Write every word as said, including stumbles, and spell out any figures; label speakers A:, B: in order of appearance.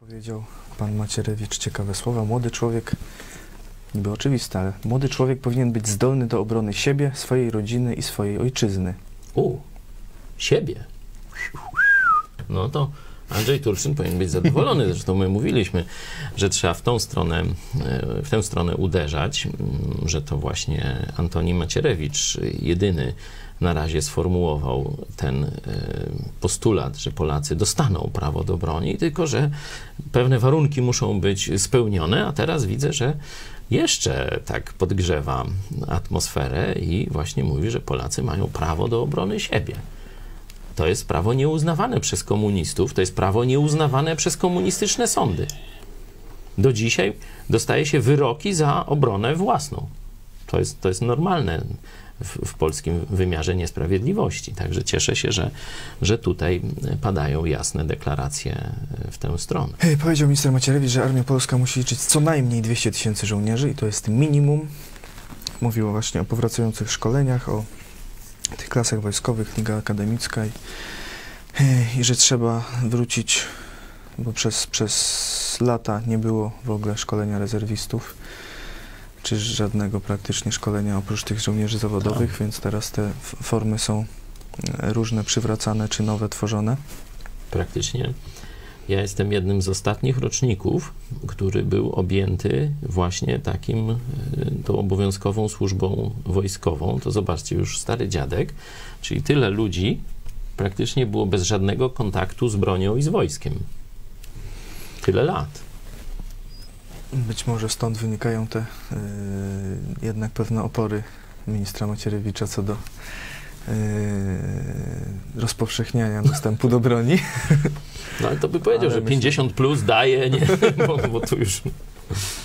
A: Powiedział pan Macierewicz ciekawe słowa. Młody człowiek, niby oczywiste, ale młody człowiek powinien być zdolny do obrony siebie, swojej rodziny i swojej ojczyzny.
B: U, siebie. No to Andrzej Turczyn powinien być zadowolony. Zresztą my mówiliśmy, że trzeba w tą stronę, w tę stronę uderzać, że to właśnie Antoni Macierewicz jedyny na razie sformułował ten postulat, że Polacy dostaną prawo do broni, tylko że pewne warunki muszą być spełnione, a teraz widzę, że jeszcze tak podgrzewa atmosferę i właśnie mówi, że Polacy mają prawo do obrony siebie. To jest prawo nieuznawane przez komunistów, to jest prawo nieuznawane przez komunistyczne sądy. Do dzisiaj dostaje się wyroki za obronę własną. To jest, to jest normalne w, w polskim wymiarze niesprawiedliwości. Także cieszę się, że, że tutaj padają jasne deklaracje w tę stronę.
A: Hey, powiedział minister Macierewicz, że Armia Polska musi liczyć co najmniej dwieście tysięcy żołnierzy i to jest minimum. Mówił właśnie o powracających szkoleniach, o tych klasach wojskowych, liga akademicka i, i że trzeba wrócić, bo przez, przez lata nie było w ogóle szkolenia rezerwistów, czy żadnego praktycznie szkolenia oprócz tych żołnierzy zawodowych, więc teraz te formy są różne, przywracane czy nowe tworzone.
B: Praktycznie. Ja jestem jednym z ostatnich roczników, który był objęty właśnie takim, tą obowiązkową służbą wojskową. To zobaczcie, już stary dziadek, czyli tyle ludzi praktycznie było bez żadnego kontaktu z bronią i z wojskiem. Tyle lat.
A: Być może stąd wynikają te yy, jednak pewne opory ministra Macierewicza co do yy, rozpowszechniania dostępu do broni.
B: No ale to by powiedział, ale że myślę... pięćdziesiąt plus daje, nie? bo, bo tu już...